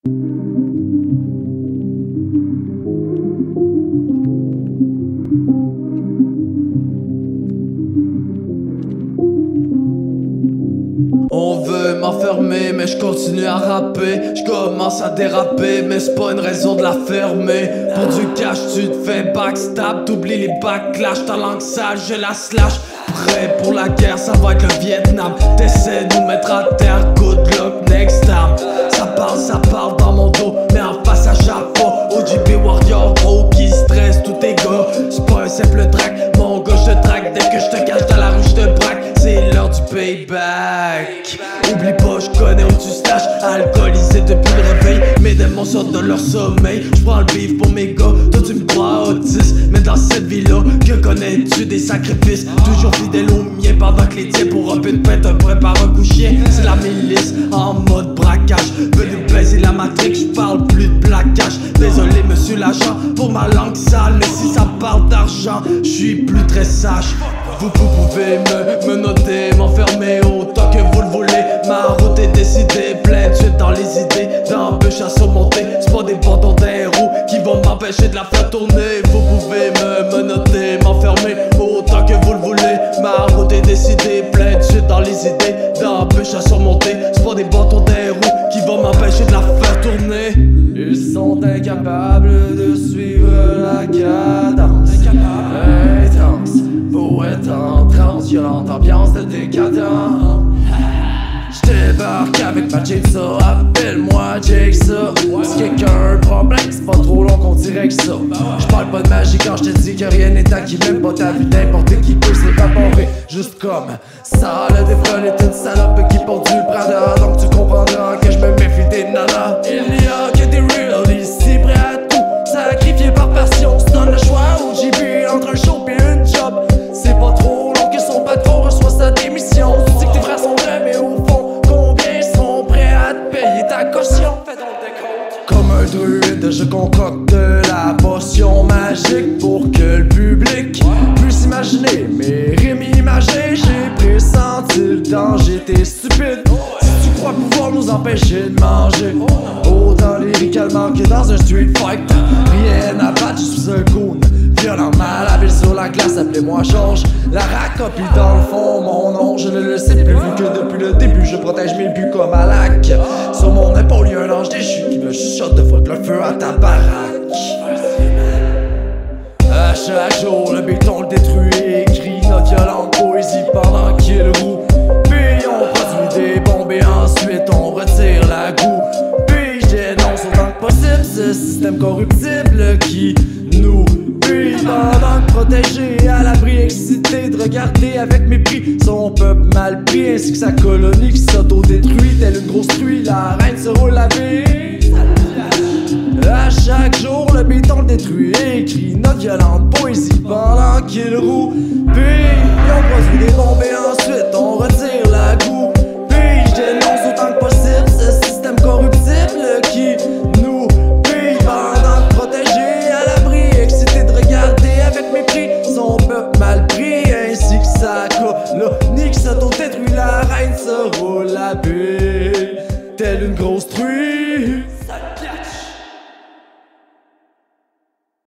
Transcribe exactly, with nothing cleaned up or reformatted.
On veut m'enfermer mais je continue à rapper. Je commence à déraper mais c'est pas une raison de la fermer. Pour du cash tu te fais backstab, t'oublies les backlash. Ta langue sale je la slash. Prêt pour la guerre ça va être le Vietnam. T'essaies de nous mettre à terre, good luck next time. Ça parle, ça parle dans mon dos mais en face à Japon. O G B Warrior gros qui stresse tous tes gars. C'est pas un simple track, mon gars je te traque. Dès que je te cache dans la rue je te braque. C'est l'heure du payback. Oublie pas, je connais où tu stash. Alcoolisé depuis le réveil, mes démons sortent de leur sommeil. J'prends le beef pour mes gars, toi tu me crois autiste. Mais dans cette vie-là, que connais-tu des sacrifices? Toujours fidèle aux miens pendant que les tiens pour un peu de paix te préparent un coup chien. C'est la milice en mode braquage. Venu baiser la matrix, j'parle plus de plaquage. Désolé monsieur l'agent pour ma langue sale, mais si ça parle d'argent, j'suis plus très sage. Vous, vous pouvez me, me noter, m'enfermer autant que vous le voulez. Ma route est décidée, plein de suite dans les idées, d'embûches à surmonter. C'est pas des bâtons d'un roues qui vont m'empêcher de la faire tourner. Vous pouvez me, me noter, m'enfermer autant que vous le voulez. Ma route est décidée, plein de suite dans les idées, d'embûches à surmonter. C'est pas des bâtons d'un roues qui vont m'empêcher de la faire tourner. Ils sont incapables de suivre la cadence. Intense, pour être en transe, violente ambiance de décadent. J'débarque avec ma chainsaw, appelle-moi Jigsaw. Si quelqu'un a un problème, c'est pas trop long qu'on dirait que ça. J'parle pas de magie quand j'te dis que rien n'est acquis. Même pas ta vie, n'importe qui peut s'évaporer. Juste comme ça, le défrôle est une salope qui porte du Prada. Donc tu comprendras que je me méfie des nanas. Il n'y a que des real ici, prêts à tout sacrifier par passion. Se donne le choix au J B entre un show et une job. C'est pas trop long que son patron reçoit sa démission. Tu dis que tes frères sont vrais, mais au fond, combien sont prêts à te payer ta caution? Fais donc des comptes. Comme un druide, je concocte la potion magique pour que le public puisse imaginer mes rimes imagées. J'ai pressenti le danger, t'es stupide si tu crois pouvoir nous empêcher de manger. Autant lyricalement que dans un street fight. Rien à battre, je suis un goon violent, malhabile sur la glace, appelez-moi Georges. La racopie dans le fond, mon nom, je ne le sais plus. Vu que depuis le début, je protège mes buts comme à lac. Sur mon épaule, y'a un ange déchu qui me chuchote de foutre le feu à ta baraque. À chaque jour, le béton le détruit, écrit notre violente poésie pendant qu'il roule. Puis on produit des bombes et ensuite on retire la goût. Puis je dénonce autant que possible ce système corruptible qui nous puis pendant que protégé, à l'abri, excité de regarder avec mépris son peuple mal pris ainsi que sa colonie qui s'auto-détruit telle une grosse truie. La reine se roule la vie. À chaque jour, le béton le détruit, écrit notre violente poésie pendant qu'il roule. Puis on produit des bombes et ensuite on retire la goût. Puis je dénonce autant que possible ce système corruptible qui nous puis pendant que protégé, à l'abri, excité de regarder avec mépris son peuple mal pris ainsi que sa colonie qui s'auto-détruit. La reine se roule la bille telle une grosse truie.